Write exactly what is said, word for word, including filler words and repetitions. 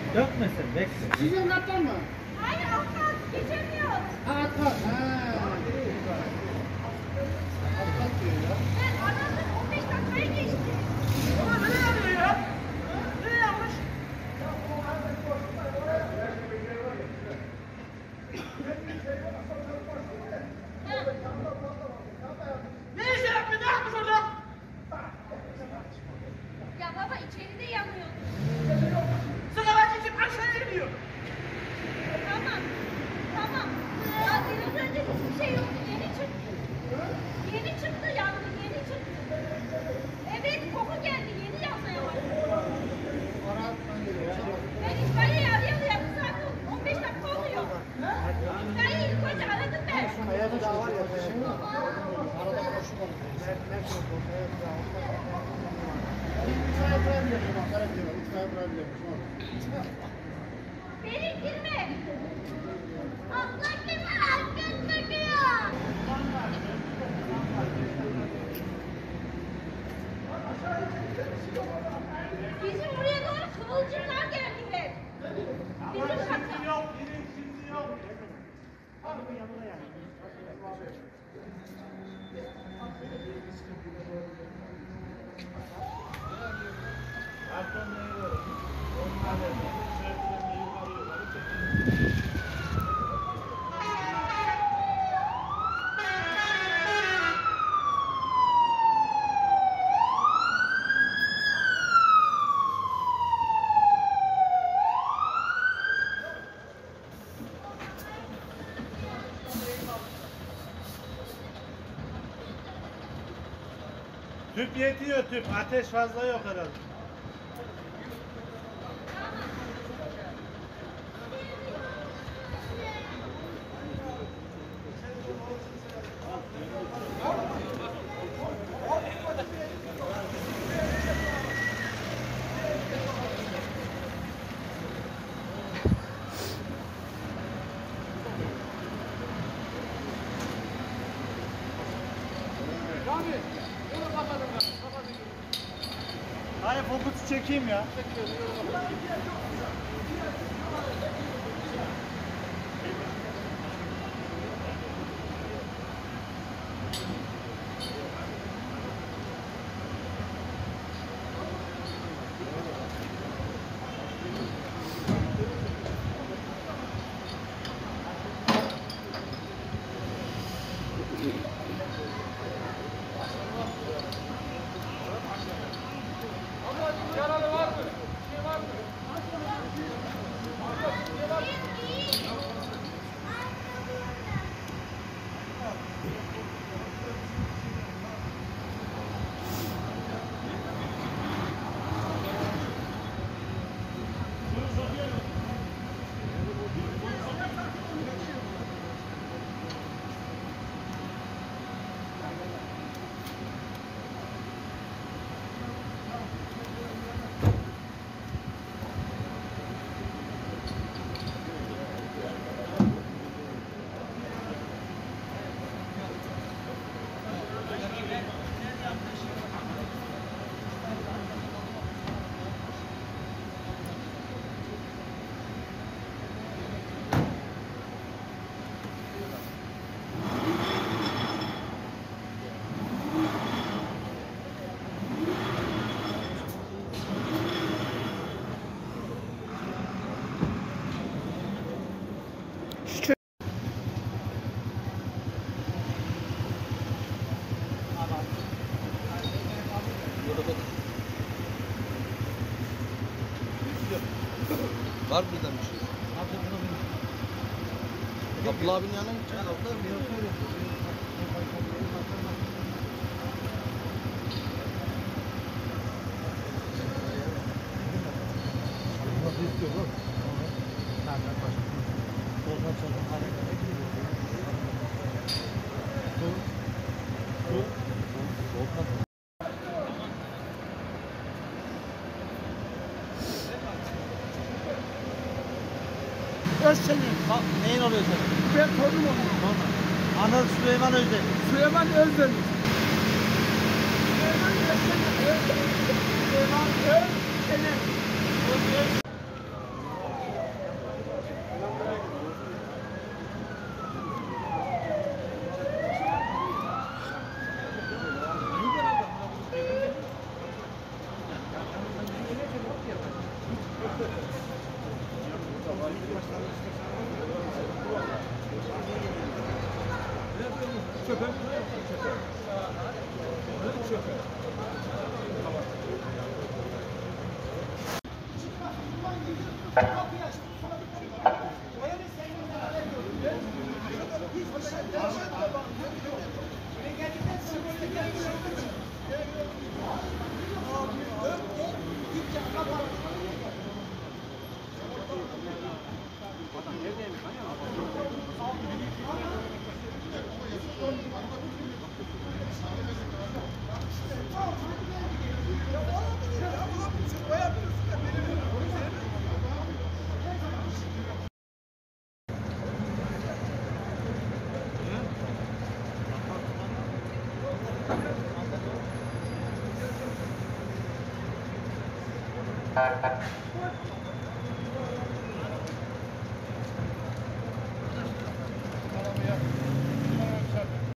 Dökmesin, bekle. Sizin kattan mı? Hayır, alttan geçemiyor. Ha, atlar. Ha. Atlar diyor ya. Evet, aradan on beş dakikaya geçti. Ama ne yapıyor ya? Ne yapmış? Ne iş yapıyor? Ne yapmış orada? Ya baba içeride yanıyor. Sigara içip aşağı iniyor. Tamam. Tamam. Ya biraz önce hiçbir şey yoktu. Yeni çıktı. Yeni çıktı yangın. Yeni çıktı. Evet koku geldi. Yeni yanmaya başladı. Ara atman geliyor. Ben itfaiyeyi arayalı yakın zaten on beş dakika oluyor. İtfaiyeyi ilk önce aradım ben. Kayada daha var ya. Şimdi arada koşu var. Ne koşu? Kayada daha var. İtfaiye bırakmıyor. Ankara gidiyor. İtfaiye bırakmıyor. Beni girme. Abla kim herkes bakıyor. Bizim buraya doğru kıvılcımlar geldi hep. Bizim kata. Yok, yine şimdi yok. Tüp yetiyor tüp. Ateş fazla yok herhalde. Hayır, fokusu çekeyim ya. Yaralı var mı? Bir şey var mı? Var birden bir şey. Abdullah abinin yanına gideceğiz. Abdullah abinin yanına gideceğiz. Nasıl istiyor bu? Nereden başlıyor? Soldan soldan harekete gidiyor. Sol. Sol. Sol. Özsenin. Neyin oluyor senin? Ben torunum onun. Anıl Süleyman Özdemir. Süleyman Özdemir. Süleyman Özdemir. Süleyman Özdemir. Çöpe. Çöpe. Thank you.